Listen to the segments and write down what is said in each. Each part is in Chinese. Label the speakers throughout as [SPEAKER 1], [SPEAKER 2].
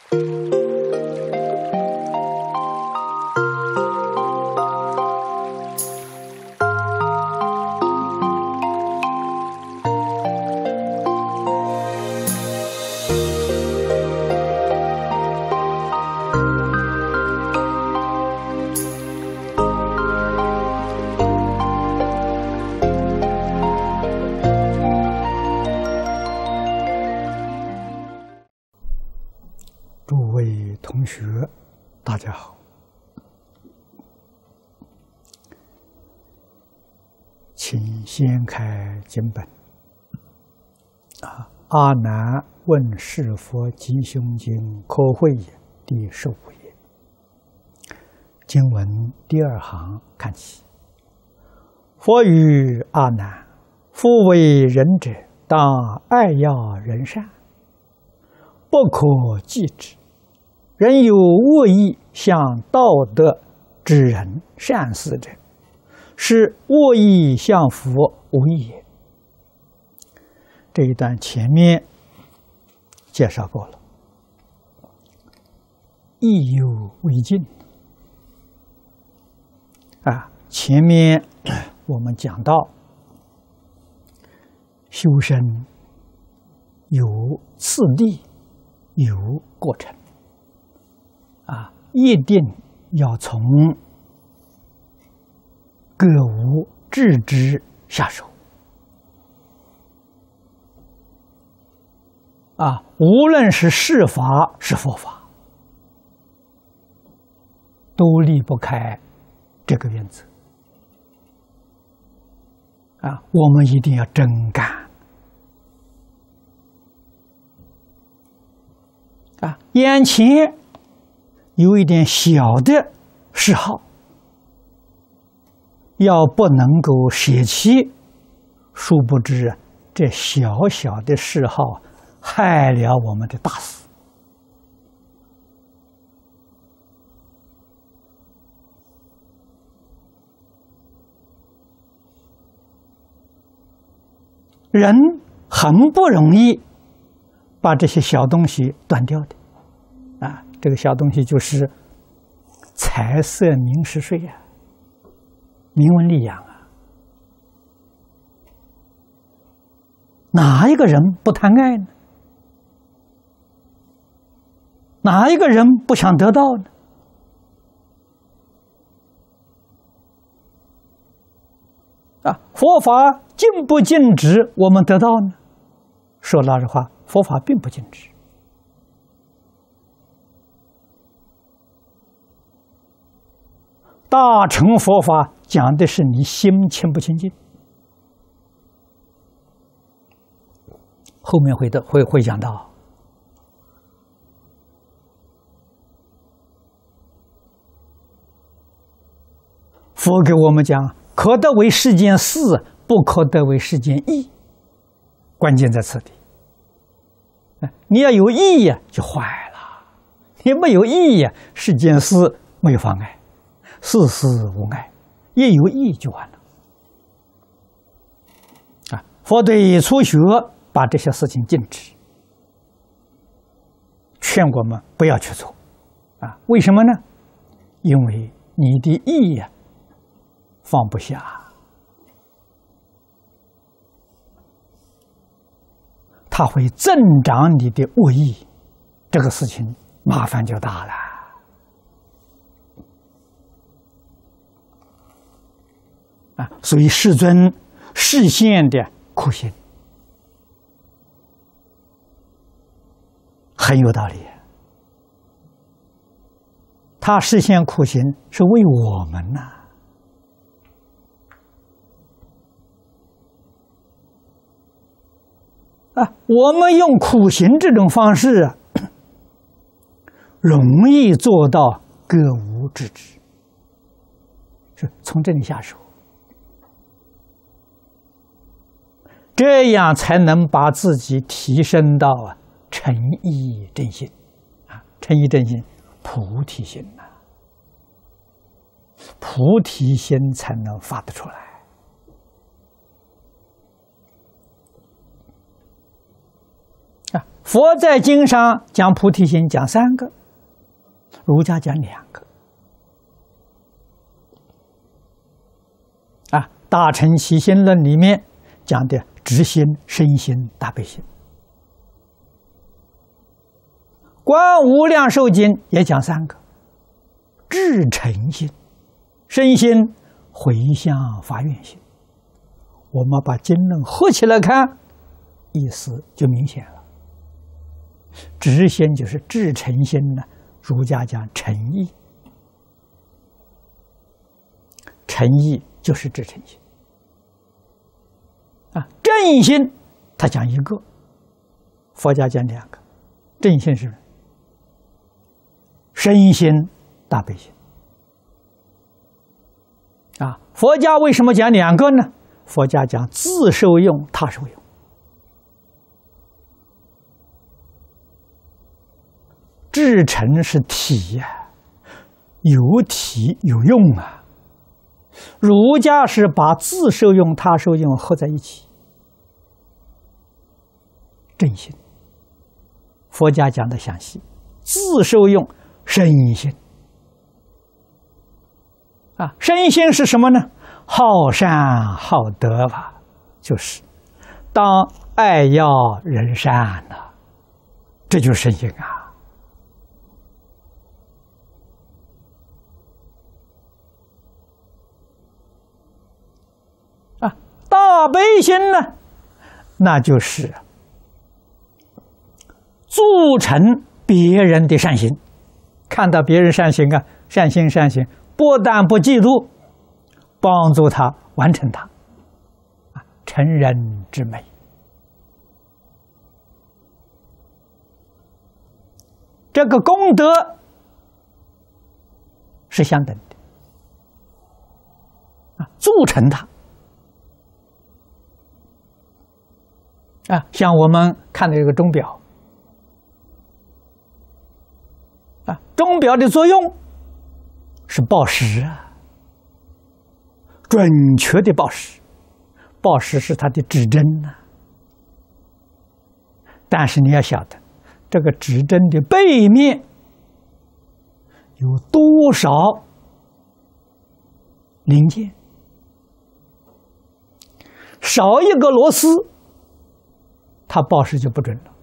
[SPEAKER 1] 诸位同学，大家好。请先开经本。阿难问是佛吉凶经可会也，第15页。经文第2行看起。佛语阿难：夫为人者，当爱要人善，不可计之。人有恶意向道德之人善事者，是恶意向佛无益也。这一段前面介绍过了，意犹未尽。前面我们讲到，修身有次第，有过程。一定要从格物致知下手。无论是世法是佛法，都离不开这个原则。我们一定要真干。眼前有一点小的嗜好，要不能够舍弃，殊不知这小小的嗜好害了我们的大事。人很不容易把这些小东西断掉的。这个小东西就是财色名食睡名闻利养哪一个人不贪爱呢？哪一个人不想得到呢？佛法禁不禁止我们得到呢？说老实话，佛法并不禁止。大乘佛法讲的是你心清不清净，后面会讲到。佛给我们讲，可得为世间事，不可得为世间义，关键在此地。你要有义呀，就坏了；你没有义呀，世间事没有妨碍。事事无碍，一有益就完了。佛对初学把这些事情禁止，劝我们不要去做。为什么呢？因为你的意呀放不下，它会增长你的恶意，这个事情麻烦就大了。所以世尊示现的苦行很有道理。他示现苦行是为我们呐。我们用苦行这种方式容易做到格物致知，是从这里下手。这样才能把自己提升到诚意正心诚意正心，菩提心菩提心才能发得出来。 佛在经上讲菩提心讲3个，儒家讲2个。大乘起心论里面讲的直心、身心、大悲心。观无量寿经也讲3个：至诚心、身心、回向发愿心。我们把经论合起来看，意思就明显了。直心就是至诚心呢，儒家讲诚意，诚意就是至诚心。正心他讲1个，佛家讲2个。正心是身心大悲心。佛家为什么讲2个呢？佛家讲自受用，他受用。至诚是体呀，有体有用啊。儒家是把自受用、他受用合在一起。正心，佛家讲的详细，自受用身心。身心是什么呢？好善好德吧，就是当爱要人善了，这就是身心大悲心呢，那就是促成别人的善行，看到别人善行善行，不但不嫉妒，帮助他完成它，成人之美。这个功德是相等的，促成它。像我们看的这个钟表，钟表的作用是报时准确的报时，报时是它的指针但是你要晓得，这个指针的背面有多少零件，少一个螺丝，它报时就不准了。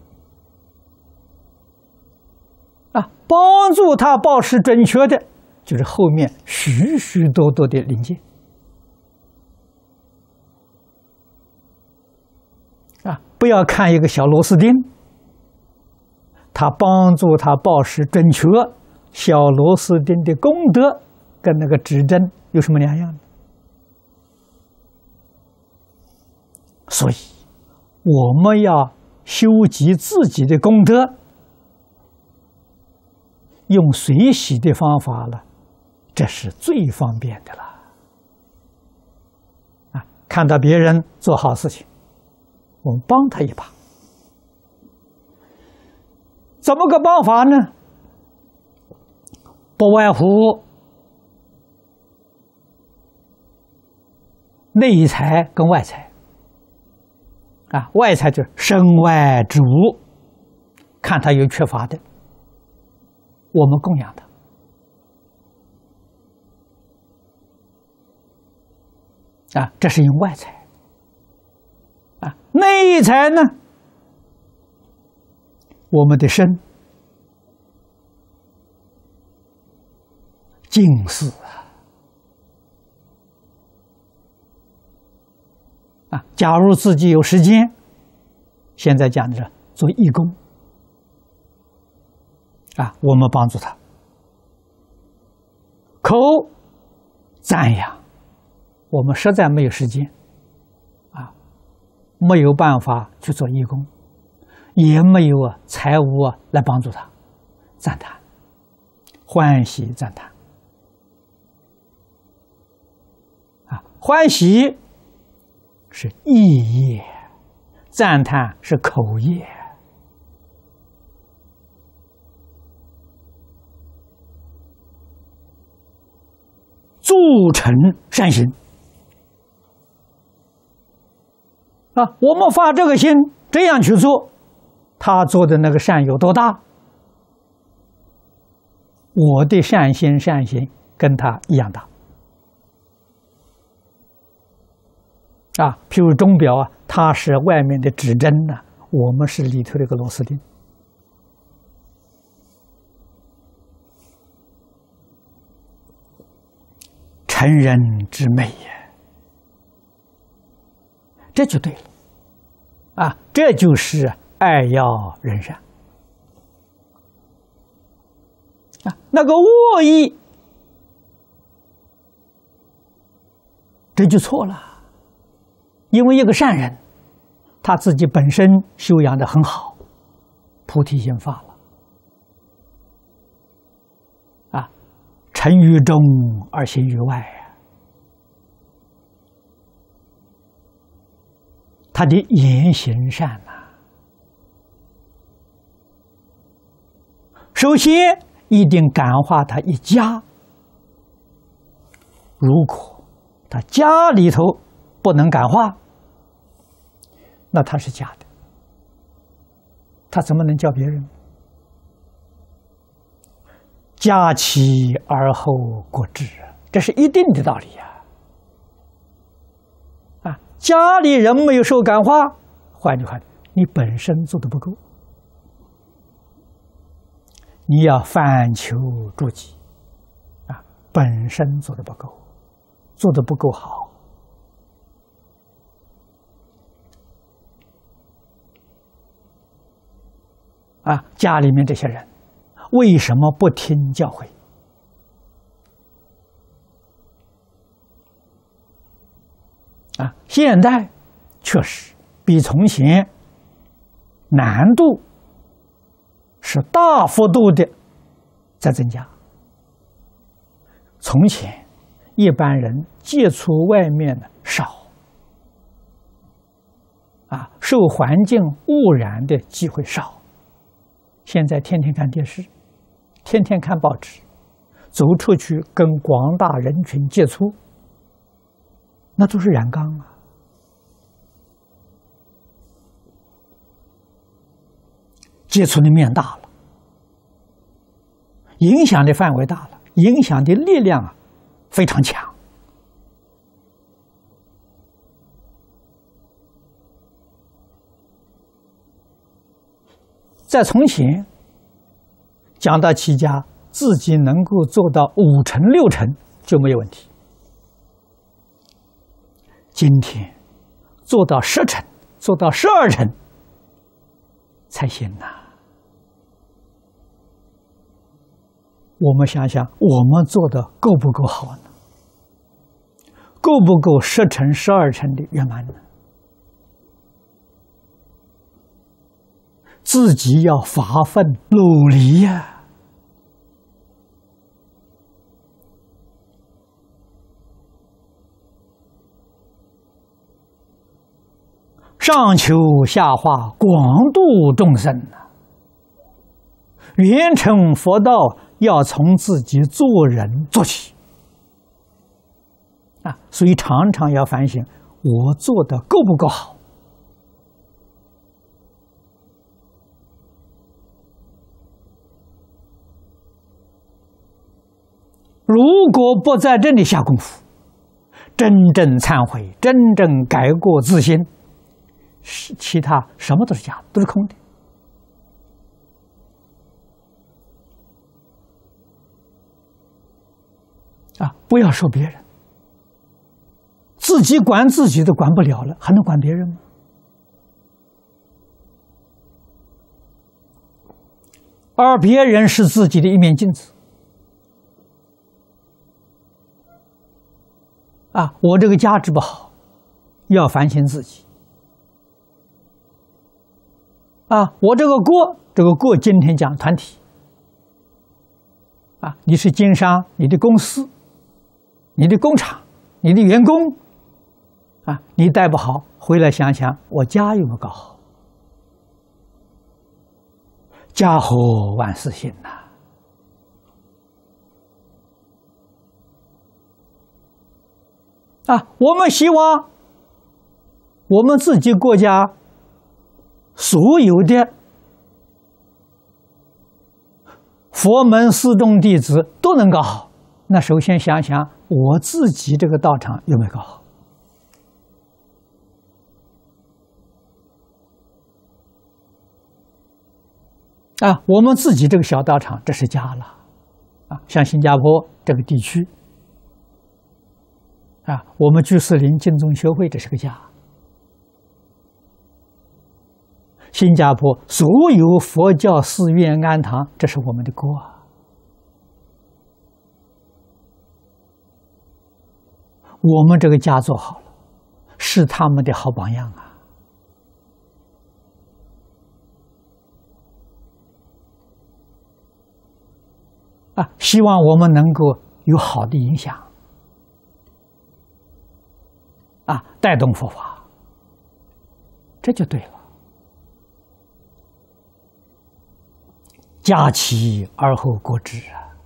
[SPEAKER 1] 帮助它报时准确的，就是后面许许多多的零件。不要看一个小螺丝钉，它帮助它报时准确，小螺丝钉的功德跟那个指针有什么两样呢？所以我们要修集自己的功德，用随喜的方法了，这是最方便的了。看到别人做好事情，我们帮他一把。怎么个帮法呢？不外乎内财跟外财。外财就是身外之物，看他有缺乏的，我们供养他。这是用外财。内财呢，我们的身敬祀假如自己有时间，现在讲的是做义工我们帮助他。口赞扬，我们实在没有时间没有办法去做义工，也没有财物来帮助他，赞叹，欢喜赞叹欢喜是意业，赞叹是口业。促成善行我们发这个心，这样去做， 他做的那个善有多大，我的善心跟他一样大。譬如钟表啊，它是外面的指针呢，我们是里头的一个螺丝钉。成人之美也，这就对了。这就是爱要人善。那个恶意，这就错了。因为一个善人，他自己本身修养的很好，菩提心发了，诚于中而行于外他的言行善首先一定感化他一家。如果他家里头不能感化，那他是假的，他怎么能教别人？家齐而后国治，这是一定的道理家里人没有受感化，换句话，你本身做的不够，你要反求诸己本身做的不够，做的不够好。家里面这些人为什么不听教诲？现在确实比从前难度是大幅度的在增加。从前一般人接触外面的少，受环境污染的机会少。现在天天看电视，天天看报纸，走出去跟广大人群接触，那都是染缸接触的面大了，影响的范围大了，影响的力量非常强。在从前讲到齐家，自己能够做到5成6成就没有问题。今天做到10成，做到12成才行我们想想，我们做的够不够好呢？够不够10成、12成的圆满呢？自己要发奋努力上求下化，广度众生圆成佛道，要从自己做人做起所以常常要反省，我做的够不够好？如果不在这里下功夫，真正忏悔，真正改过自新，其他什么都是假的，都是空的。不要说别人，自己管自己都管不了了，还能管别人吗？而别人是自己的一面镜子。我这个价值不好，要反省自己。我这个过今天讲团体。你是经商，你的公司，你的工厂，你的员工，你带不好，回来想想我家有没有搞好？家和万事兴我们希望我们自己国家所有的佛门四众弟子都能搞好，那首先想想我自己这个道场有没有搞好？我们自己这个小道场，这是家了，像新加坡这个地区，我们居士林净宗学会这是个家。新加坡所有佛教寺院庵堂，这是我们的国啊。我们这个家做好了，是他们的好榜样希望我们能够有好的影响，带动佛法，这就对了。家齐而后国治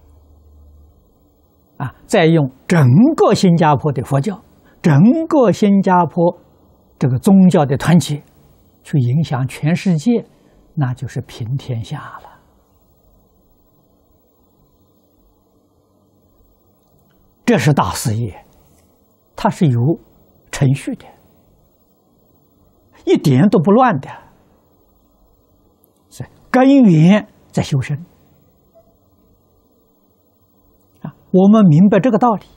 [SPEAKER 1] 再用整个新加坡的佛教，整个新加坡这个宗教的团结，去影响全世界，那就是平天下了。这是大事业，它是有程序的，一点都不乱的，是根源在修身我们明白这个道理，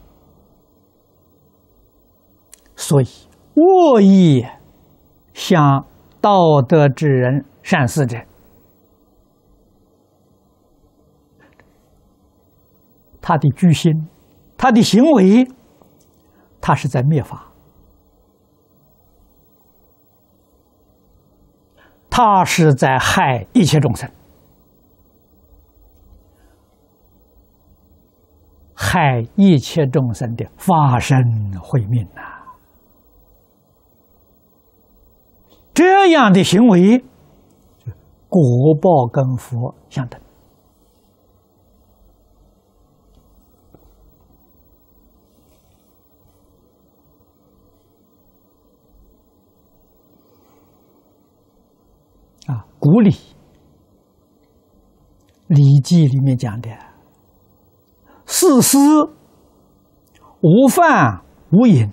[SPEAKER 1] 所以恶意向道德之人、善事者，他的居心、他的行为，他是在灭法，他是在害一切众生，害一切众生的法身慧命这样的行为，果报跟佛相等。古礼《礼记》里面讲的四思无饭无饮，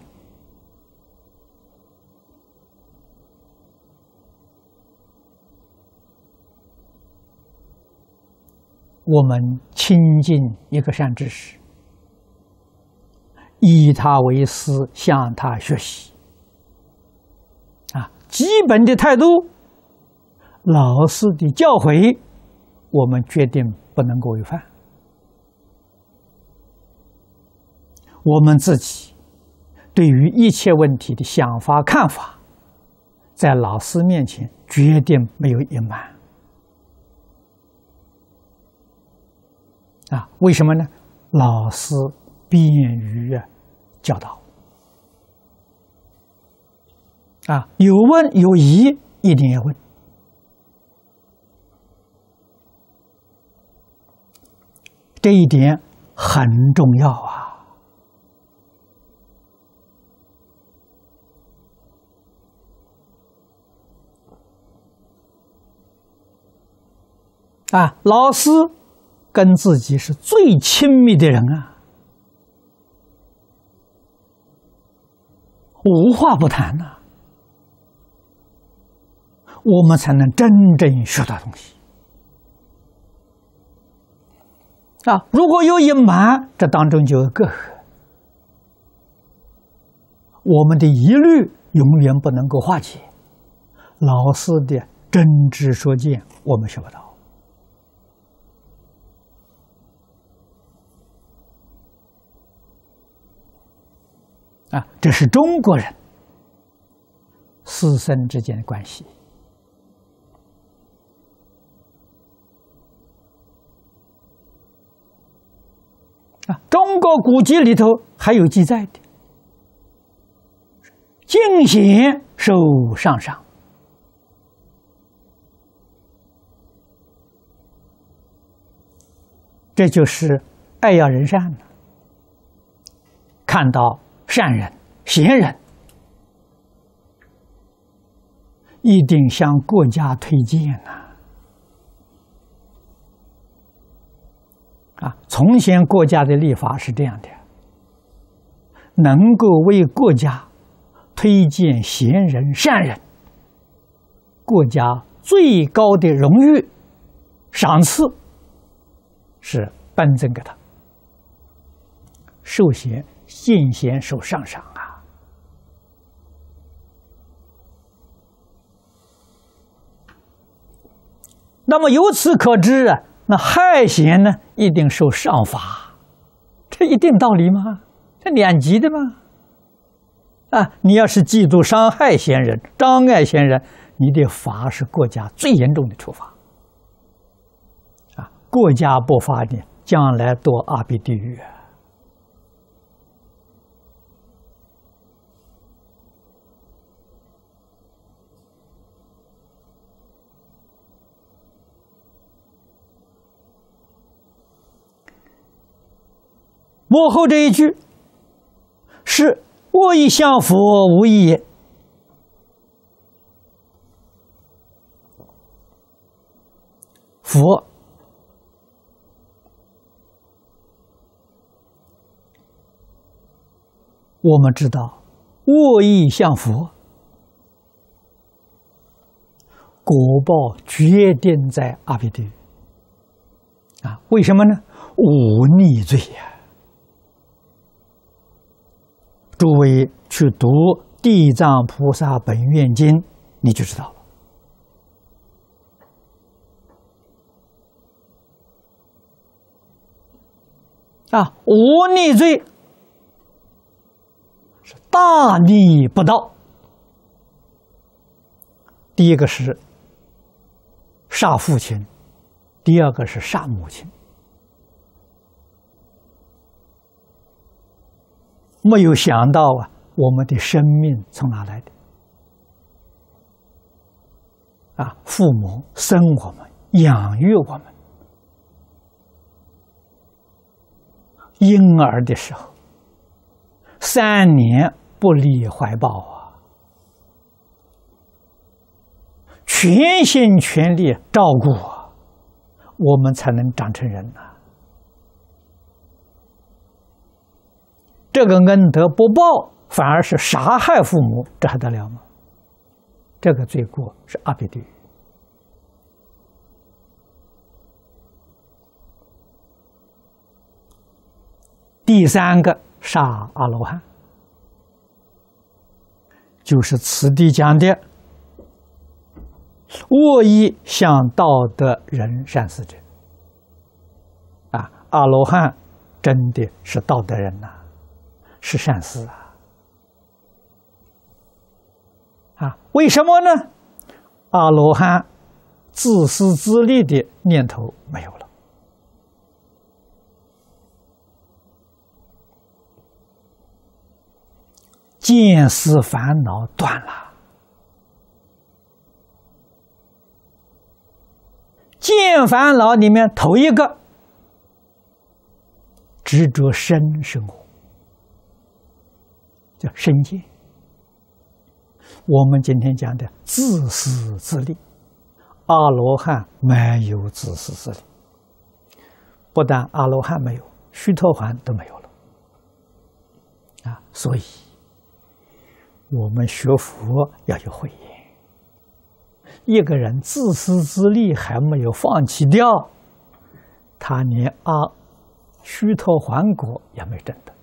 [SPEAKER 1] 我们亲近一个善知识，以他为师，向他学习基本的态度，老师的教诲，我们决定不能够违反。我们自己对于一切问题的想法看法，在老师面前决定没有隐瞒为什么呢？老师便于教导有问有疑一定要问，这一点很重要老师跟自己是最亲密的人无话不谈我们才能真正学到东西如果有隐瞒，这当中就有隔阂，我们的疑虑永远不能够化解，老师的真知灼见我们学不到这是中国人师生之间的关系中国古籍里头还有记载的，敬贤受上上，这就是爱要人善看到善人贤人，一定向国家推荐从前国家的立法是这样的，能够为国家推荐贤人善人，国家最高的荣誉赏赐是颁赠给他，授衔进贤受上赏啊。那么由此可知啊，那害贤呢，一定受上罚，这一定道理吗？这两极的吗？你要是嫉妒伤害贤人、障碍贤人，你的罚是国家最严重的处罚。国家不罚你，将来堕阿鼻地狱。幕后这一句是我亦向佛无异也。佛我们知道，恶意向佛，果报决定在阿鼻地狱。为什么呢？无逆罪呀。诸位去读《地藏菩萨本愿经》，你就知道了。无逆罪是大逆不道。第一个是杀父亲，第二个是杀母亲。没有想到我们的生命从哪来的？父母生我们，养育我们，婴儿的时候3年不离怀抱全心全力照顾我们才能长成人这个恩德不报，反而是杀害父母，这还得了吗？这个罪过是阿鼻地狱。第三个杀阿罗汉，就是此地讲的恶意向道德人善死者。阿罗汉真的是道德人是善死为什么呢？阿罗汉自私自利的念头没有了，见思烦恼断了，见烦恼里面头一个执着身是我，叫身见。我们今天讲的自私自利，阿罗汉没有自私自利，不但阿罗汉没有，须陀洹都没有了所以我们学佛要有慧眼。一个人自私自利还没有放弃掉，他连须陀洹果也没证得。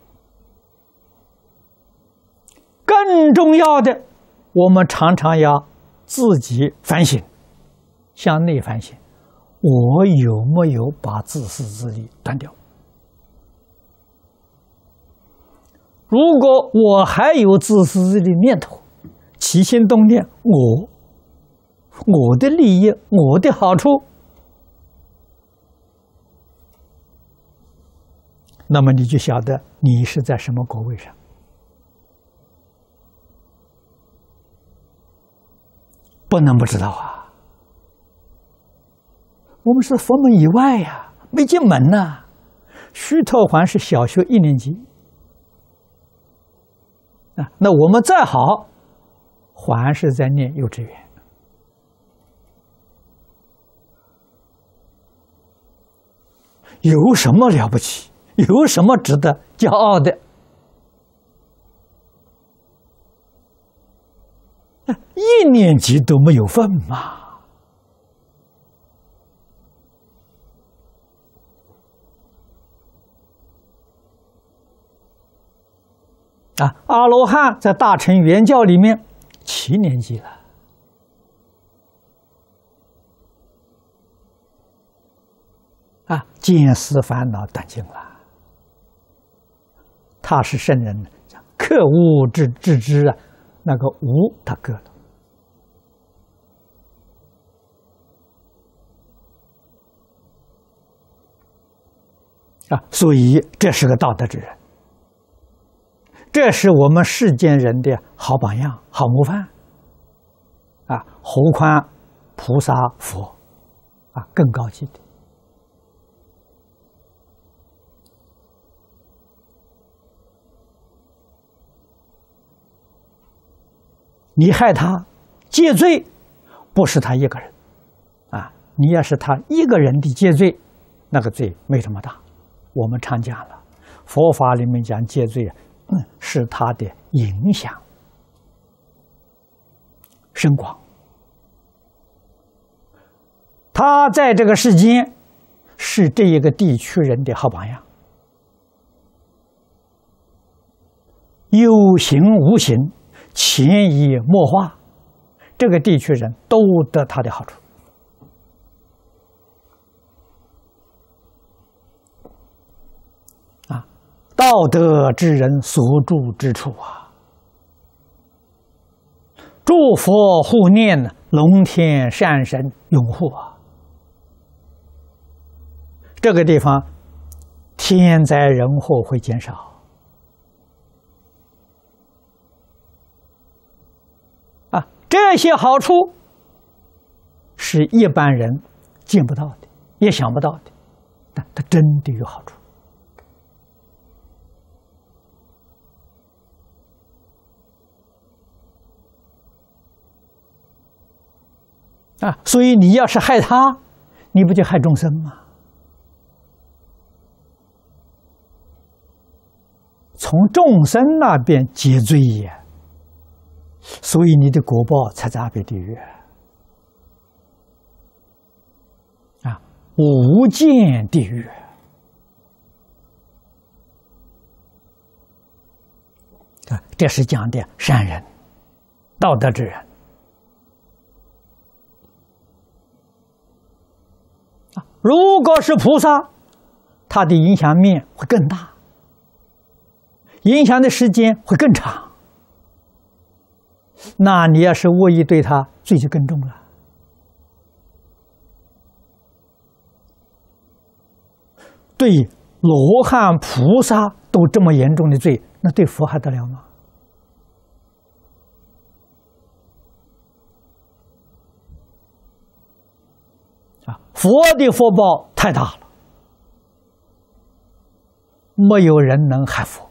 [SPEAKER 1] 更重要的，我们常常要自己反省，向内反省，我有没有把自私自利断掉？如果我还有自私自利念头，起心动念，我的利益，我的好处，那么你就晓得你是在什么果位上。不能不知道我们是佛门以外没进门须陀洹是小学1年级那我们再好，还是在念幼稚园。 有什么了不起？有什么值得骄傲的？一年级都没有份嘛！阿罗汉在大乘圆教里面7年级了。见思烦恼断尽了，他是圣人，克物致知啊，那个无他割了所以这是个道德之人，这是我们世间人的好榜样、好模范何况菩萨佛更高级的。你害他戒罪，不是他一个人你要是他一个人的戒罪，那个罪没这么大。我们常讲了，佛法里面讲戒罪是他的影响深广，他在这个世间是这一个地区人的好榜样，有形无形，潜移默化，这个地区人都得他的好处道德之人所住之处诸佛护念，龙天善神拥护这个地方天灾人祸会减少这些好处是一般人见不到的，也想不到的，但它真的有好处所以你要是害他，你不就害众生吗？从众生那边解罪也，所以你的果报才在阿鼻地狱无间地狱这是讲的善人、道德之人如果是菩萨，他的影响面会更大，影响的时间会更长，那你要是恶意对他，罪就更重了。对罗汉、菩萨都这么严重的罪，那对佛还得了吗？佛的福报太大了，没有人能害佛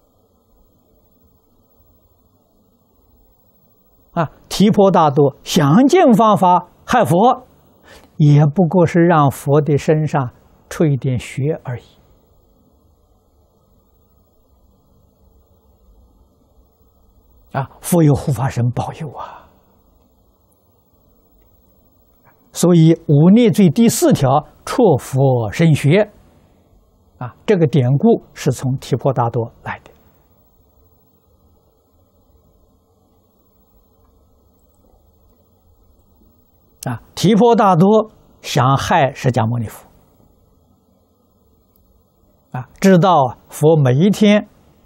[SPEAKER 1] 提婆达多想尽方法害佛，也不过是让佛的身上出一点血而已佛有护法神保佑所以五逆罪第4条辍佛身血这个典故是从提婆达多来的提婆达多想害释迦牟尼佛知道佛每一天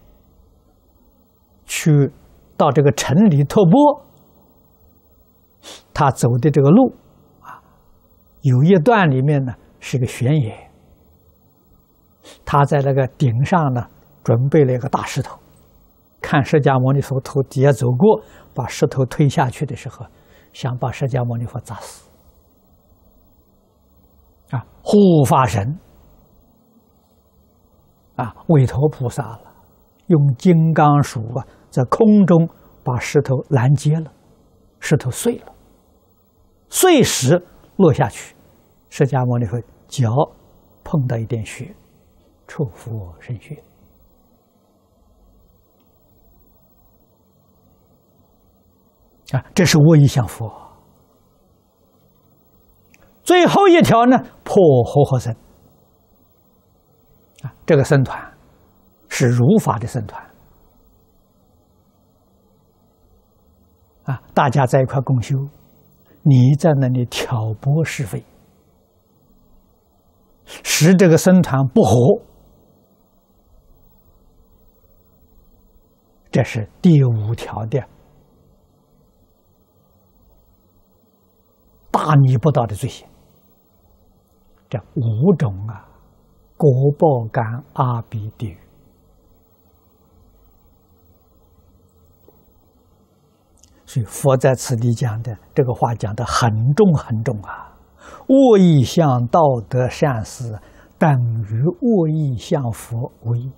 [SPEAKER 1] 去到这个城里托钵，他走的这个路有一段里面呢是个悬崖，他在那个顶上呢准备了一个大石头，看释迦牟尼佛从底下走过，把石头推下去的时候，想把释迦牟尼佛砸死护法神委托菩萨了，用金刚杵在空中把石头拦截了，石头碎了，碎石落下去，释迦牟尼佛脚碰到一点血，触佛生血。这是我意向佛。最后一条呢，破和合僧。这个僧团是如法的僧团。大家在一块共修，你在那里挑拨是非，使这个僧团不和，这是第5条的大逆不道的罪行。这5种果报感阿鼻地狱。所以佛在此地讲的这个话讲得很重很重恶意向道德善事等于恶意向佛无异。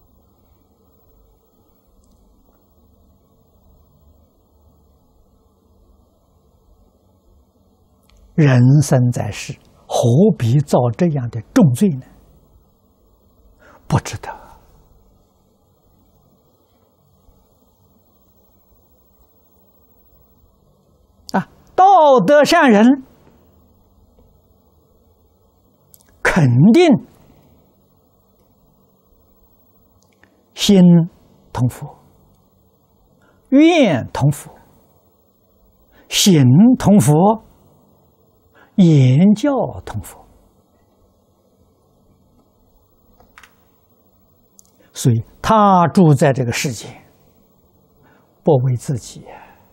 [SPEAKER 1] 人生在世，何必造这样的重罪呢？不值得。道德善人肯定心同佛，愿同佛，行同佛，言教同佛。所以他住在这个世界，不为自己。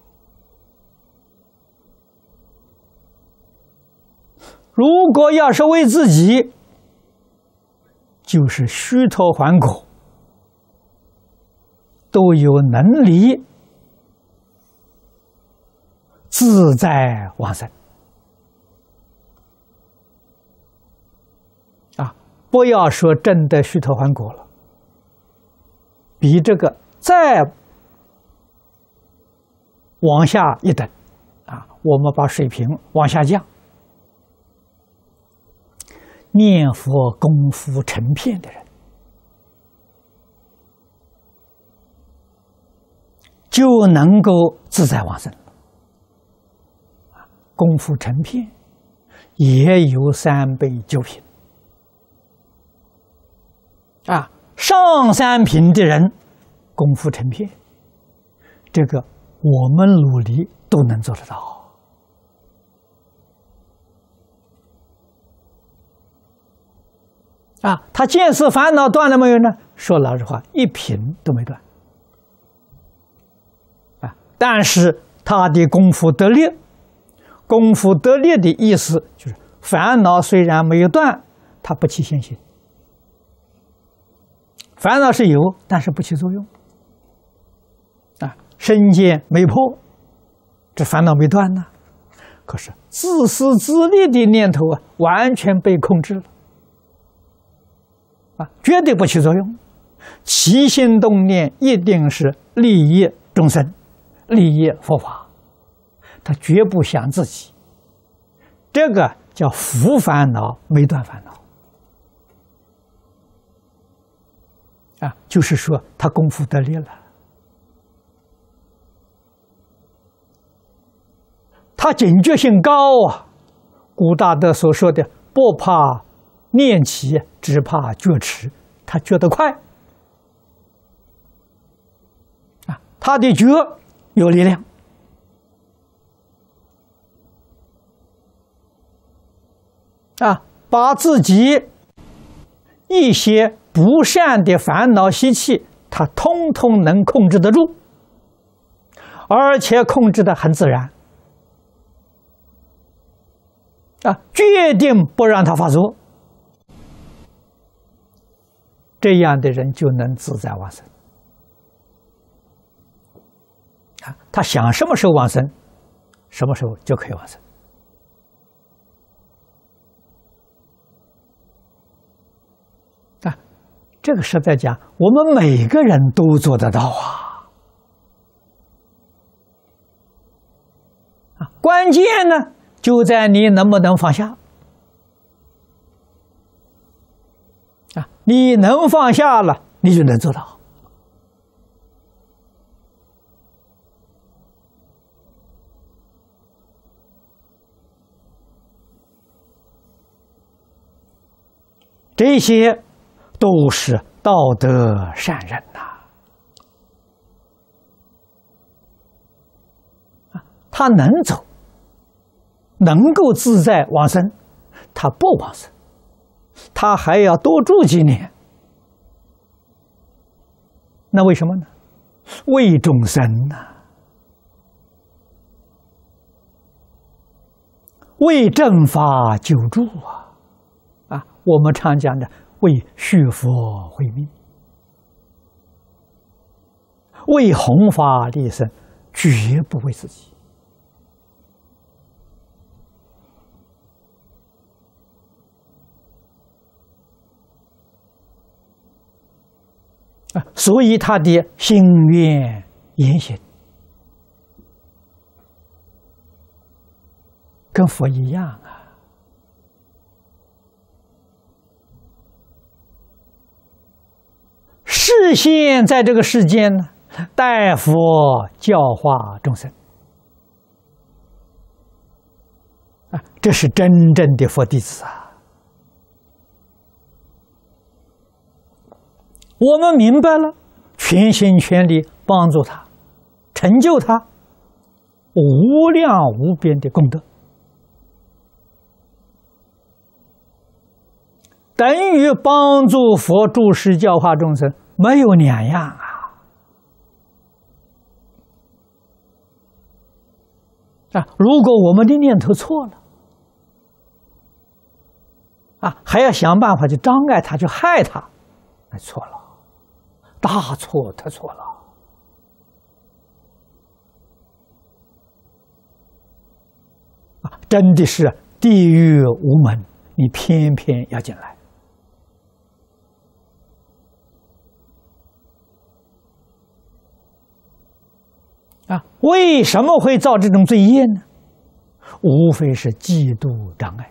[SPEAKER 1] 如果要是为自己，就是虚脱还果，都有能力自在往生不要说真的虚脱还果了，比这个再往下一等我们把水平往下降。念佛功夫成片的人，就能够自在往生。功夫成片也有3倍9品上3品的人功夫成片，这个我们努力都能做得到。他见思烦恼断了没有呢？说老实话，1品都没断。但是他的功夫得力，功夫得力的意思就是烦恼虽然没有断，它不起现行。烦恼是有，但是不起作用。身见没破，这烦恼没断呢。可是自私自利的念头完全被控制了。绝对不起作用，起心动念一定是利益众生，利益佛法，他绝不想自己。这个叫伏烦恼没断烦恼就是说他功夫得力了，他警觉性高古大德所说的不怕念起，只怕觉迟，他觉得快他的觉有力量把自己一些不善的烦恼习气，他通通能控制得住，而且控制得很自然决定不让他发作。这样的人就能自在往生他想什么时候往生，什么时候就可以往生这个实在讲，我们每个人都做得到关键呢就在你能不能放下你能放下了，你就能做到。这些都是道德善人呐，他能走，能够自在往生，他不往生，他还要多住几年。那为什么呢？为众生呐，为正法久住啊！我们常讲的为续佛慧命，为弘法利生，绝不为自己。所以他的心愿言行跟佛一样啊。示现在这个世间呢，代佛教化众生这是真正的佛弟子啊。我们明白了，全心全力帮助他，成就他无量无边的功德，等于帮助佛住世教化众生，没有两样如果我们的念头错了还要想办法去障碍他，去害他，那错了，大错特错了真的是地狱无门，你偏偏要进来为什么会造这种罪业呢？无非是嫉妒障碍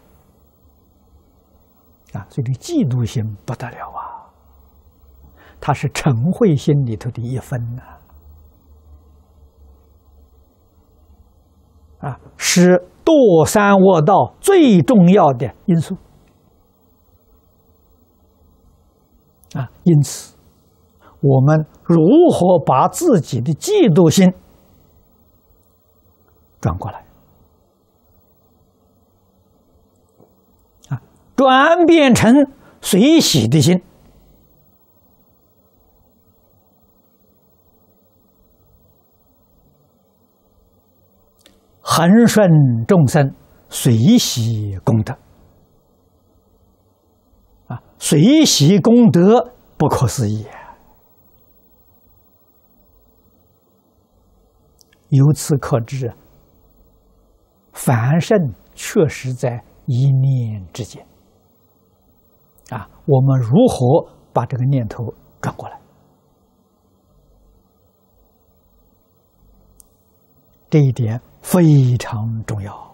[SPEAKER 1] 所以这嫉妒心不得了它是嗔恚心里头的一分是堕三恶道最重要的因素因此我们如何把自己的嫉妒心转过来转变成随喜的心，恒顺众生，随喜功德随喜功德不可思议由此可知凡圣确实在一念之间我们如何把这个念头转过来？这一点非常重要。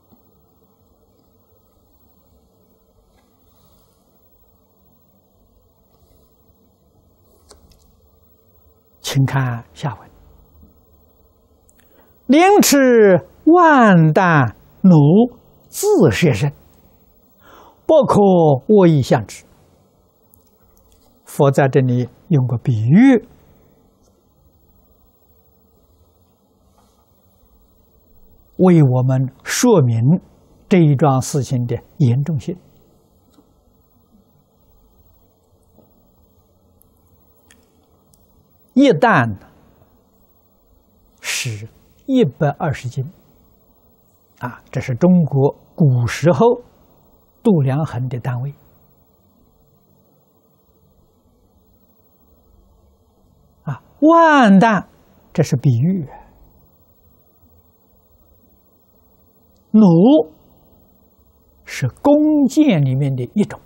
[SPEAKER 1] 请看下文：凌迟万担奴自摄身，不可恶意相之。佛在这里用个比喻，为我们说明这一桩事情的严重性。一担是120斤这是中国古时候度量衡的单位。万担这是比喻，弩是弓箭里面的一种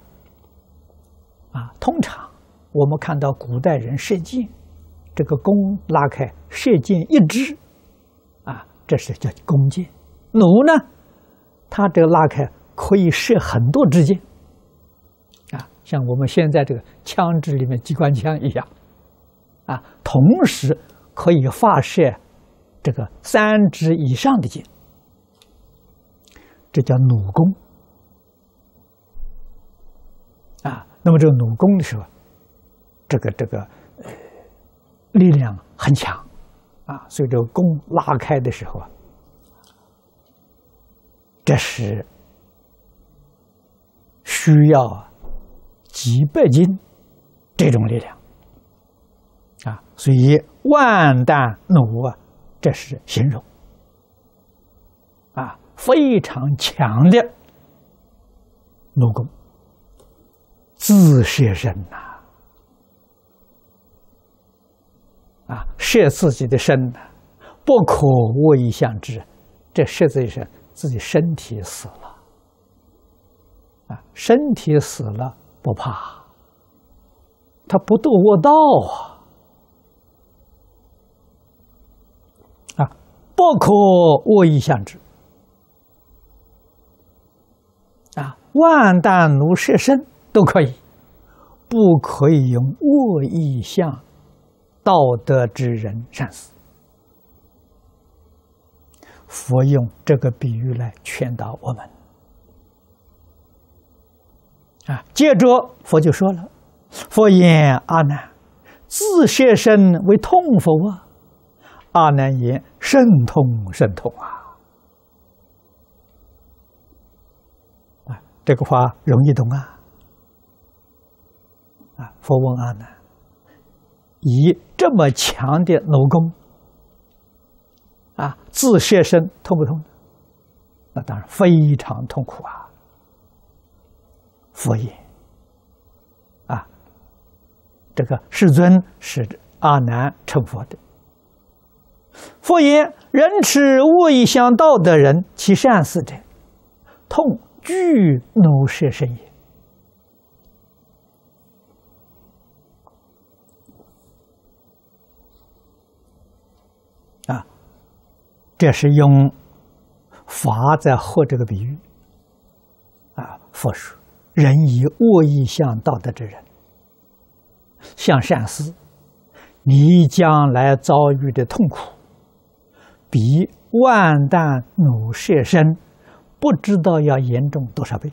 [SPEAKER 1] 通常我们看到古代人射箭，这个弓拉开，射箭一支这是叫弓箭。弩呢，它这个拉开可以射很多支箭像我们现在这个枪支里面机关枪一样，同时可以发射这个3支以上的箭，这叫弩弓。那么这个弩弓的时候，这个力量很强所以这个弓拉开的时候这是需要几百斤这种力量所以万弹弩这是形容非常强的弩弓。自射身射自己的身不可恶意相之，这射自己身，自己身体死了身体死了不怕，他不堕恶道不可恶意相之万弹弩射身都可以，不可以用恶意向道德之人善死。佛用这个比喻来劝导我们接着佛就说了：佛言阿难，自射身为痛否阿难言：甚痛甚痛这个话容易懂佛问阿难：以这么强的弩弓自射身痛不痛？那当然非常痛苦佛言这个世尊是阿难成佛的。佛言：人持恶意相道的人，其善死者，痛具弩射身也。这是用法在和这个比喻佛说：人以恶意向道德之人，向善思，你将来遭遇的痛苦，比万弹弩射身不知道要严重多少倍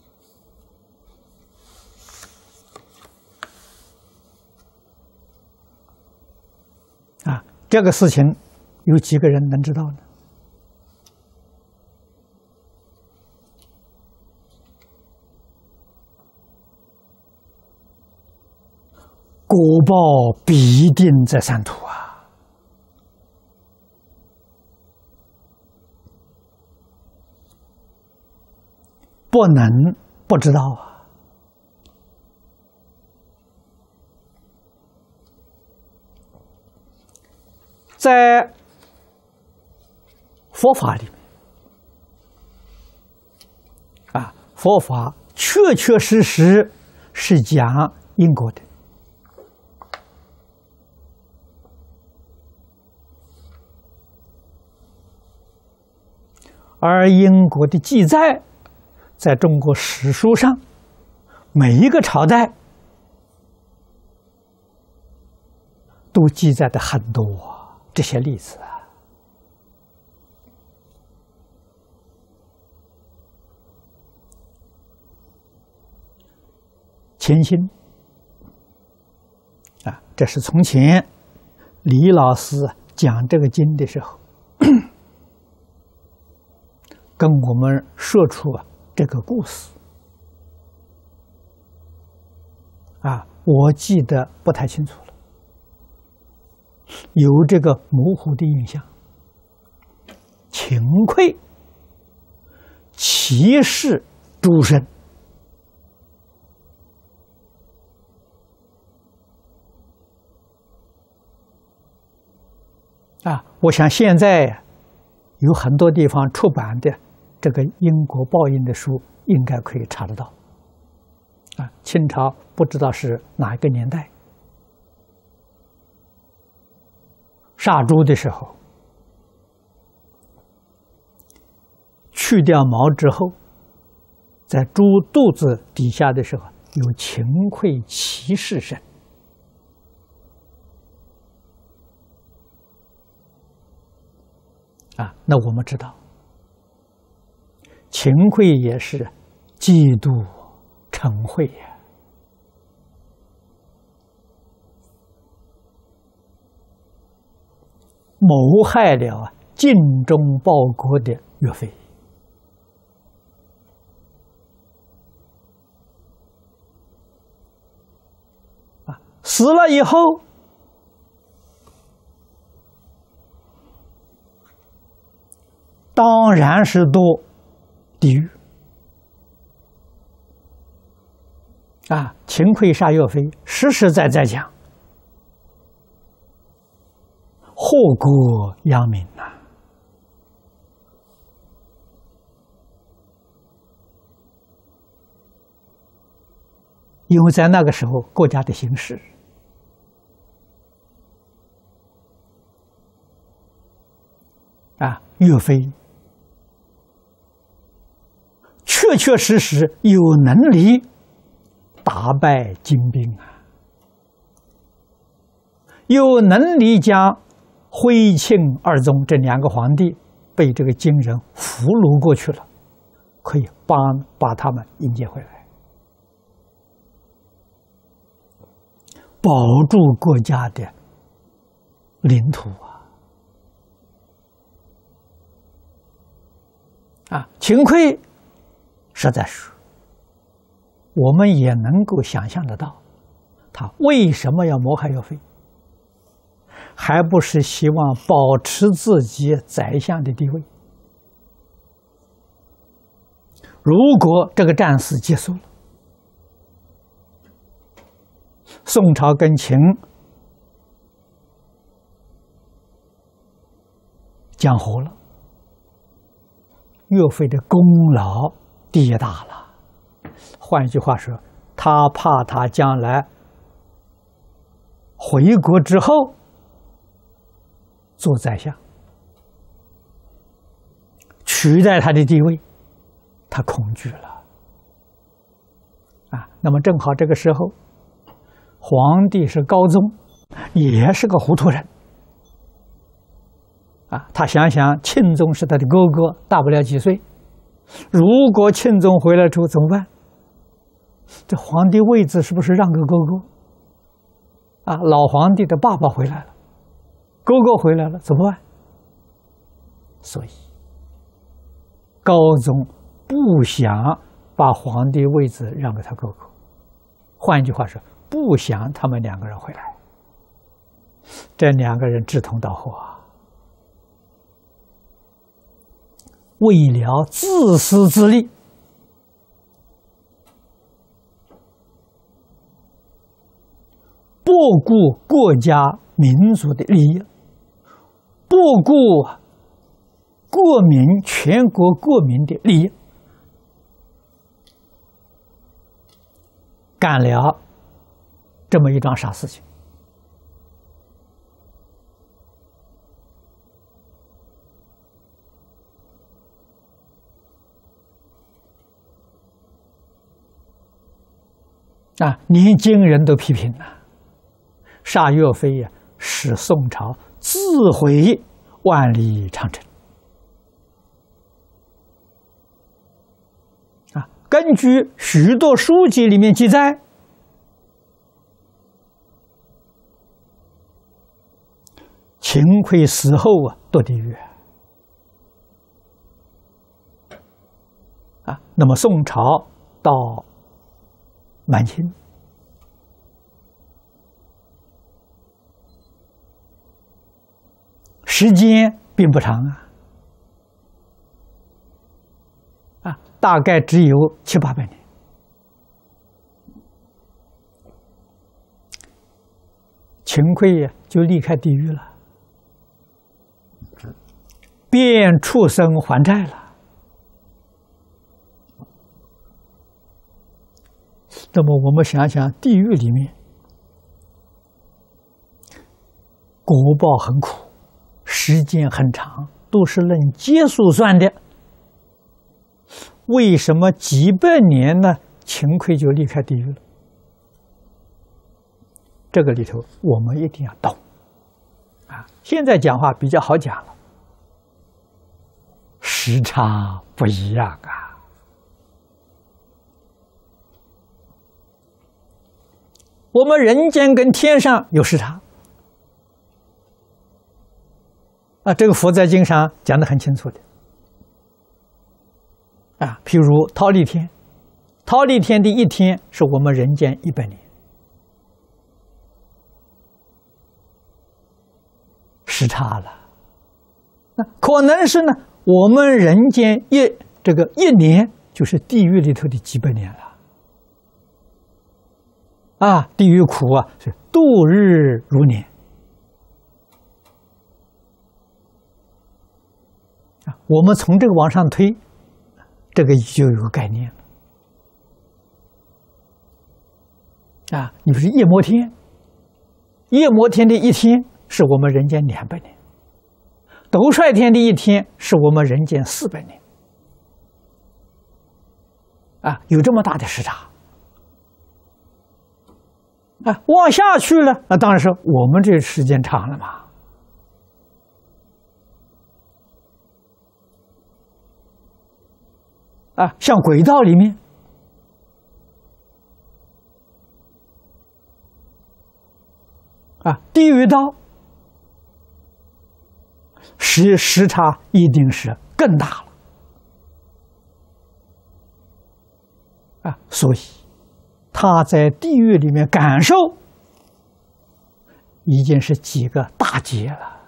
[SPEAKER 1] 这个事情有几个人能知道呢？果报必定在三途不能不知道在佛法里面佛法确确实实是讲因果的，而因果的记载在中国史书上，每一个朝代都记载的很多这些例子乾心这是从前李老师讲这个经的时候跟我们说出这个故事我记得不太清楚了，有这个模糊的印象。请愧其事诸生我想现在有很多地方出版的这个因果报应的书，应该可以查得到清朝不知道是哪一个年代，杀猪的时候，去掉毛之后，在猪肚子底下的时候有勤愧其事身。那我们知道，勤愧也是嫉妒嗔恚呀。谋害了尽忠报国的岳飞。死了以后，当然是堕地狱。秦桧杀岳飞，实实在在讲，祸国殃民呐。因为在那个时候，国家的形势岳飞确确实实有能力打败金兵有能力将徽钦二宗这两个皇帝被这个金人俘虏过去了，可以把他们迎接回来，保住国家的领土秦桧实在是，我们也能够想象得到，他为什么要谋害岳飞，还不是希望保持自己宰相的地位。如果这个战事结束了，宋朝跟秦讲和了，岳飞的功劳第大了。换一句话说，他怕他将来回国之后做宰相，取代他的地位，他恐惧了。那么正好这个时候，皇帝是高宗，也是个糊涂人。他想想庆宗是他的哥哥，大不了几岁。如果庆宗回来之后怎么办？这皇帝位子是不是让给哥哥？老皇帝的爸爸回来了，哥哥回来了，怎么办？所以高宗不想把皇帝位子让给他哥哥，换一句话说，不想他们两个人回来。这两个人志同道合为了自私自利，不顾国家民族的利益，不顾全国国民的利益，干了这么一桩傻事情。连金人都批评了，杀岳飞使宋朝自毁万里长城。根据许多书籍里面记载，秦桧死后堕地狱。那么宋朝到满清，时间并不长大概只有700-800年。秦桧就离开地狱了，变畜生还债了。那么我们想想，地狱里面果报很苦，时间很长，都是论劫数算的。为什么几百年呢？秦桧就离开地狱了？ 这个里头我们一定要懂啊。现在讲话比较好讲了，时差不一样啊。我们人间跟天上有时差啊，这个佛在经上讲得很清楚的啊。譬如忉利天，忉利天的一天是我们人间100年，时差了。那可能是呢，我们人间一年就是地狱里头的几百年了。啊，地狱苦啊，是度日如年啊。我们从这个往上推，这个就有个概念了啊。你说夜摩天，夜摩天的一天是我们人间200年，斗率天的一天是我们人间400年啊，有这么大的时差。啊，往下去了，那当然是我们这时间长了嘛。啊，像轨道里面，啊，地狱道时差一定是更大了。啊，所以他在地狱里面感受，已经是几个大劫了。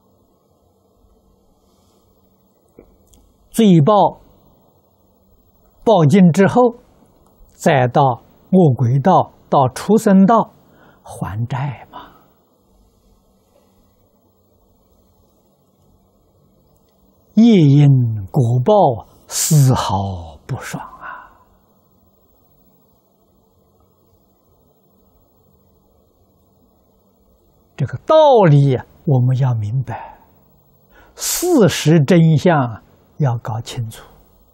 [SPEAKER 1] 罪报报尽之后，再到恶鬼道、到畜生道还债嘛。业因果报，丝毫不爽。这个道理我们要明白，事实真相要搞清楚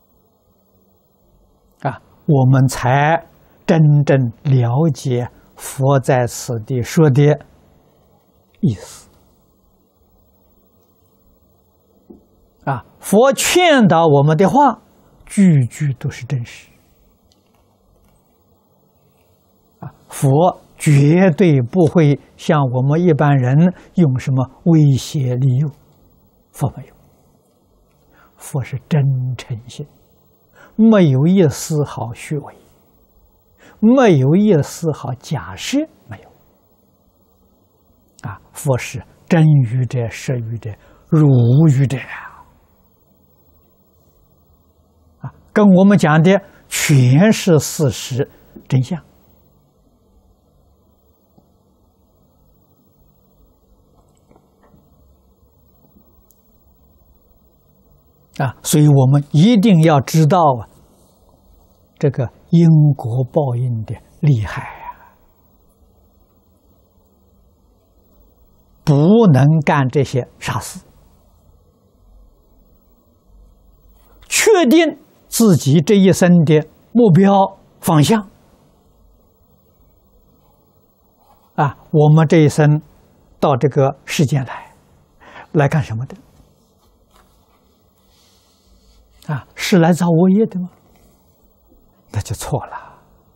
[SPEAKER 1] 啊，我们才真正了解佛在此地说的意思啊。佛劝导我们的话，句句都是真实啊。佛绝对不会像我们一般人用什么威胁利诱，佛没有，佛是真诚心，没有一丝毫虚伪，没有一丝毫假设，没有。啊，佛是真语者、实语者、如语者啊，跟我们讲的全是事实真相。啊，所以我们一定要知道啊，这个因果报应的厉害啊，不能干这些傻事，确定自己这一生的目标方向啊，我们这一生到这个世间来干什么的？啊，是来造恶业的吗？那就错了，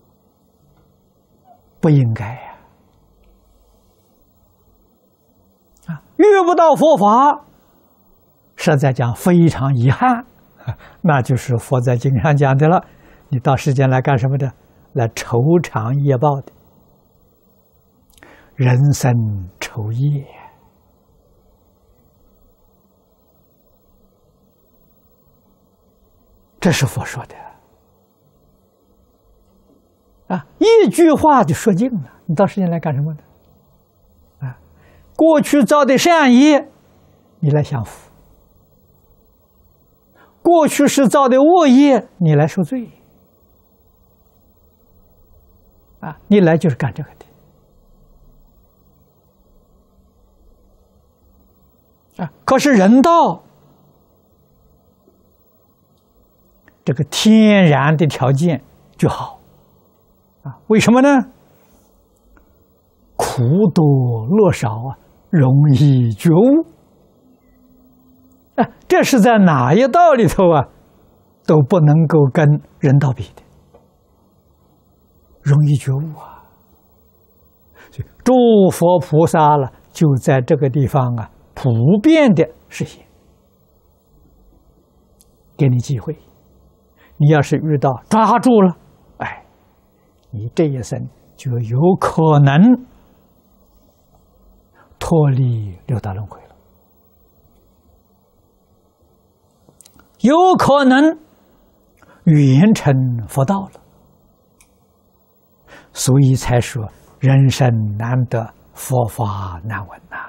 [SPEAKER 1] 不应该呀！啊，遇不到佛法，实在讲非常遗憾，那就是佛在经上讲的了。你到世间来干什么的？来酬偿业报的，人生酬业。这是佛说的啊，一句话就说尽了。你到世间来干什么的？啊，过去造的善业，你来享福；过去是造的恶业，你来受罪。啊，你来就是干这个的。啊，可是人道。这个天然的条件就好，啊，为什么呢？苦苦多乐少啊，容易觉悟。这是在哪一道里头啊，都不能够跟人道比的，容易觉悟啊。诸佛菩萨了，就在这个地方啊，普遍的实现，给你机会。你要是遇到抓住了，你这一生就有可能脱离六道轮回了，有可能圆成佛道了。所以才说人生难得，佛法难闻呐！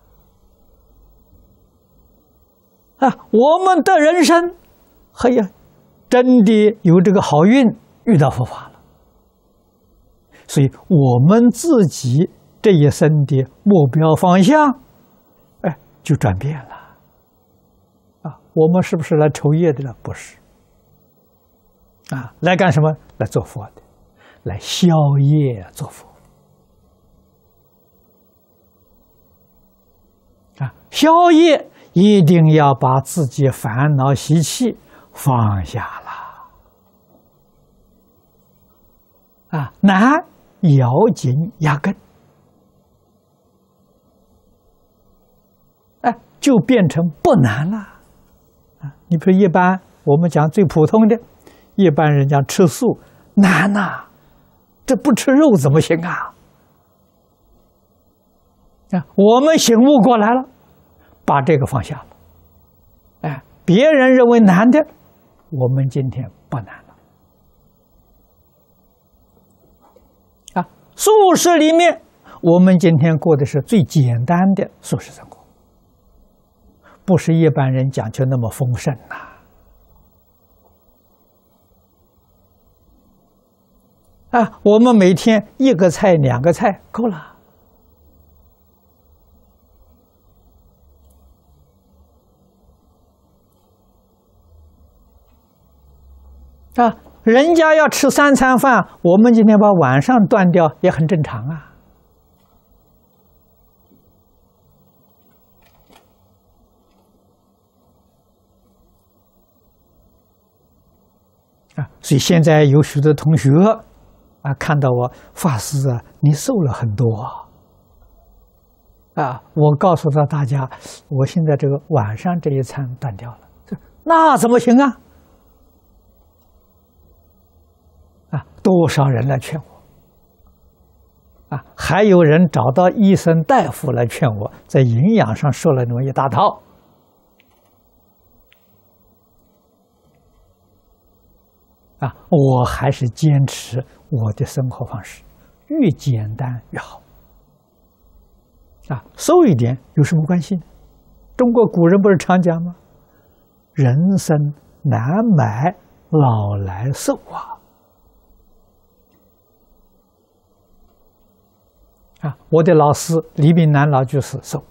[SPEAKER 1] 我们的人生，真的有这个好运遇到佛法了。所以我们自己这一生的目标方向，就转变了。我们是不是来酬业的了？不是。来干什么？来做佛的，来消业做佛。消业一定要把自己烦恼习气放下了。难咬紧牙根，就变成不难了。你比如一般我们讲最普通的，一般人讲吃素难呐，这不吃肉怎么行啊？我们醒悟过来了，把这个放下了。别人认为难的，我们今天不难了。素食里面，我们今天过的是最简单的素食生活，不是一般人讲究那么丰盛我们每天一个菜两个菜够了。人家要吃3餐饭，我们今天把晚上断掉也很正常所以现在有许多同学看到我法师你瘦了很多我告诉大家，我现在这个晚上这一餐断掉了，那怎么行啊？多少人来劝我还有人找到医生大夫来劝我，在营养上说了那么一大套我还是坚持我的生活方式，越简单越好瘦一点有什么关系呢？中国古人不是常讲吗？人生难买老来瘦我的老师李炳南老居士瘦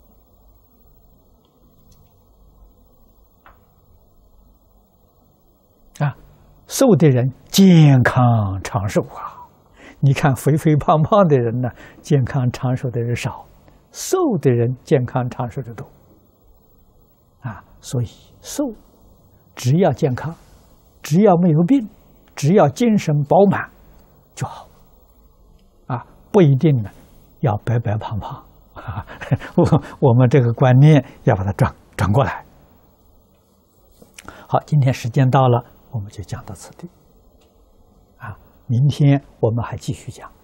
[SPEAKER 1] 瘦的人健康长寿你看肥肥胖胖的人呢，健康长寿的人少，瘦的人健康长寿的多所以瘦只要健康，只要没有病，只要精神饱满就好不一定呢要白白胖胖我们这个观念要把它转过来。好，今天时间到了，我们就讲到此地明天我们还继续讲。